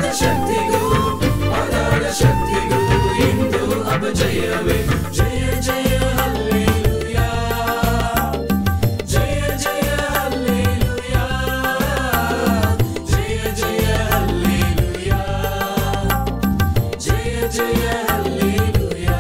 ಶಕ್ತಿಗೂ ಪಾತಾಳ ಶಕ್ತಿಗೂ ಇಂದು ಅಪಜಯವೇ. ಜಯ ಜಯ ಹಲ್ಲೆಲೂಯಾ, ಜಯ ಜಯ ಹಲ್ಲೆಲೂಯಾ, ಜಯ ಜಯ ಹಲ್ಲೆಲೂಯಾ, ಜಯ ಜಯ ಹಲ್ಲೆಲೂಯಾ.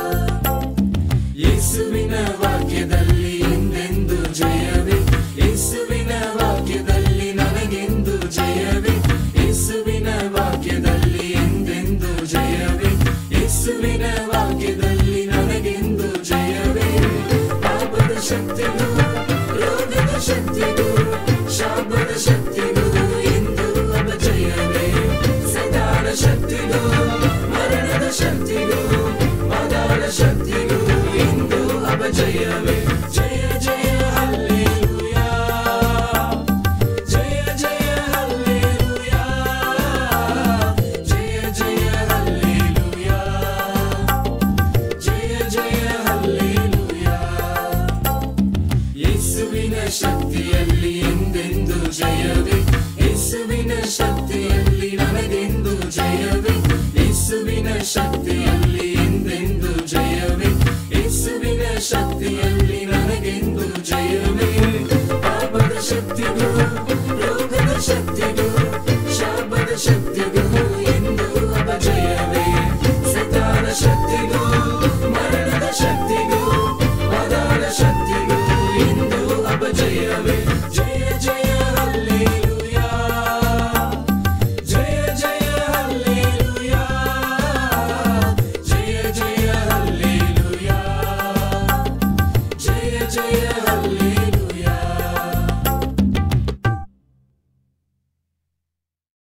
ಯೇಸುವಿನ ವಾಕ್ಯದಲ್ಲಿ ಎಂದೆಂದು ಜಯವೇ, ಯೇಸುವಿನ ವಾಕ್ಯದಲ್ಲಿ ನನಗೆಂದು ಜಯವೇ, ಯೇಸುವಿನ ವಾಕ್ಯದಲ್ಲಿ ಎಂದೆಂದು ಜಯವೇ, ಯೇಸುವಿನ ವಾಕ್ಯದಲ್ಲಿ ನನಗೆಂದು ಜಯವೇ. ಪಾಪದ ಶಕ್ತಿಗೂ ರೋಗದ ಶಕ್ತಿಗೂ ಶಾಪದ ಶಕ್ತಿಗೂ ಇಂದು ಅಪಜಯವೇ. ಸದಾಳ ಶಕ್ತಿಗೂ ಮರಣದ ಶಕ್ತಿಗೂ ಪಾತಾಳ ಶಕ್ತಿಗೂ ಇಂದು ಅಪಜಯವೇ. ಜಯ ಜಯ ಹಲ್ಲೆಲೂಯಾ, ಜಯ ಜಯ ಹಲ್ಲೆಲೂಯಾ, ಜಯ ಜಯ ಹಲ್ಲೆಲೂಯಾ, ಜಯ ಜಯ ಹಲ್ಲೆಲೂಯಾ. ಯೇಸುವಿನ ಶಕ್ತಿಯಲ್ಲಿ ಎಂದೆಂದು ಜಯವೇ, ಯೇಸುವಿನ ಶಕ್ತಿಯಲ್ಲಿ ನನಗೆಂದು ಜಯವೇ, ಯೇಸುವಿನ ಶಕ್ತಿಯಲ್ಲಿ ಎಂದೆಂದು ಜಯವೇ, ಯೇಸುವಿನ ಶಕ್ತಿಯಲ್ಲಿ ನನಗೆಂದು ಜಯವೇ. ಪಾಪದ ಶಕ್ತಿಗೂ ರೋಗದ ಶಕ್ತಿಗೂ ಶಾಪದ ಶಕ್ತಿಗೂ ಎಂದು ಅಪಜಯವೇ. ಸತಾನ ಶಕ್ತಿಗೂ ಮರಣದ ಶಕ್ತಿಗೂ ಪಾತಾಳ ಶಕ್ತಿಗೂ ಎಂದು ಅಪಜಯವೇ. ಜಯ ಜಯ ಹಲ್ಲೆಲೂಯಾ, ಜಯ ಜಯ ಹಲ್ಲೆಲೂಯಾ, ಜಯ ಜಯ ಹಲ್ಲೆಲೂಯಾ, ಜಯ ಜಯ